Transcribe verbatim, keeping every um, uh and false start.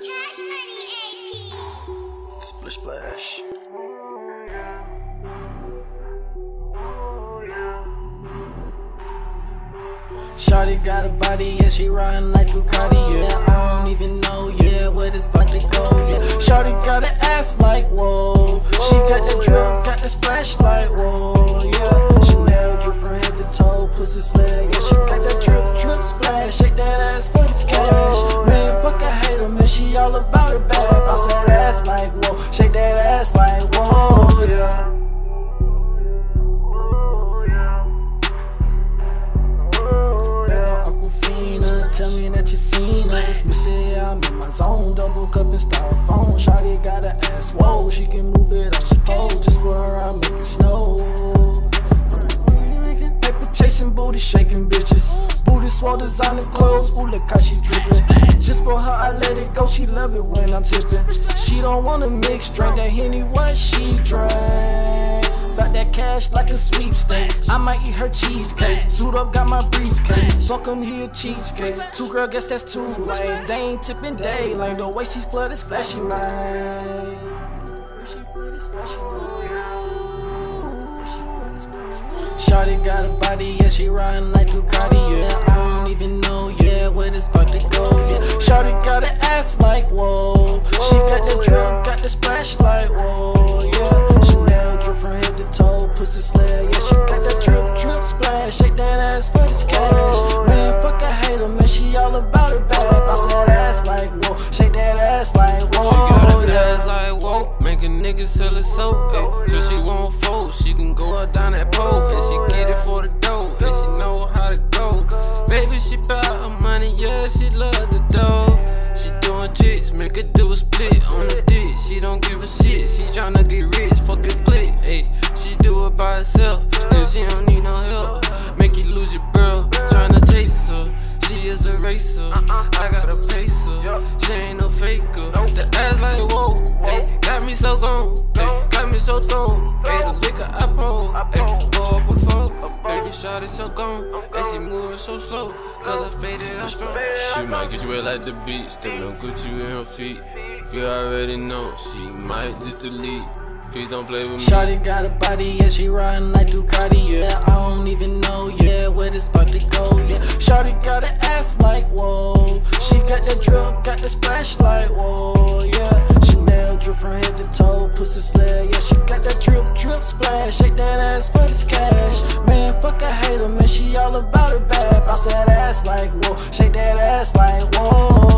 Splish splash. Shawty got a body, yeah, she riding like Ducati, yeah. I don't even know, yeah, where this about to go, yeah. Shawty got an ass like, whoa. She got the drip, got the splash like, whoa, yeah. Chanel drip from head to toe, pussy slag, yeah. She got that drip, drip, splash, shake that ass for this cash. Man, fuck a hater, man, she all about her bag. Bounce that ass like, whoa, shake that ass like, whoa, yeah. Tell me that you seen her. It's Mister Yeah, I'm in my zone. Double cup and styrofoam. Shawty got an ass, whoa. She can move it on the pole. Just for her, I make it snow. Paper chasing, booty shaking bitches. Booty swole, designer clothes. Ooh, look how she drippin'. Just for her, I let it go. She love it when I'm tipping. She don't wanna mix, drink that Henny, what she drank. Got that cash like a sweepstake. I might eat her cheesecake. Suit up, got my briefcase. Fuck him, he a cheapskate. Two girl, guess that's two ways. They ain't tipping day lane. The way she's flooded, splashy, man. Shawty got a body, yeah, she riding like Ducati, yeah. I don't even know, yeah, where this about to go, yeah. Shawty got an ass like, whoa. She got the drip, got the splash like, whoa, yeah. Chanel drip from head to toe, pussy slag, yeah. She got that drip, drip, splash, shake that ass for this cash. Man, fuck a hater, man, she all about her bag. Bounce that ass like, whoa, shake that ass like, whoa. She got a ass like, whoa, make a nigga sell her soap, ayy. So she won't fold, she can go up down that pole, and she get it for the dough, and she know how to go. Baby, she bout her money, yeah, she love the dough. She doing tricks, make her do a split on the dick. She don't give a shit, she tryna get rich, fuck a click, ayy. She do it by herself, and she don't need no help. Make you lose your girl, tryna chase her. She is a racer, I gotta pace her. She ain't no faker. The ass like whoa, ayy, got me so gone, ayy, got me so thrown. Ayy, the liquor I pour, ayy, pour up a four. Baby, shawty so gone, and she moving so slow, cause I faded out strong. She might get you wet like the beat, still don't put you in her feet. You already know, she might just delete. Please don't play with me. Shawty got a body, yeah, she riding like Ducati, yeah. I don't even know, yeah, where this about to go, yeah. Shawty got an ass like, whoa. She got that drip, got the splash like, whoa, yeah. Chanel drip from head to toe, pussy slag, yeah. She got that drip, drip, splash, shake that ass for this cash. Man, fuck a hater, man, she all about her bag. Bounce that ass like, whoa, shake that ass like, whoa.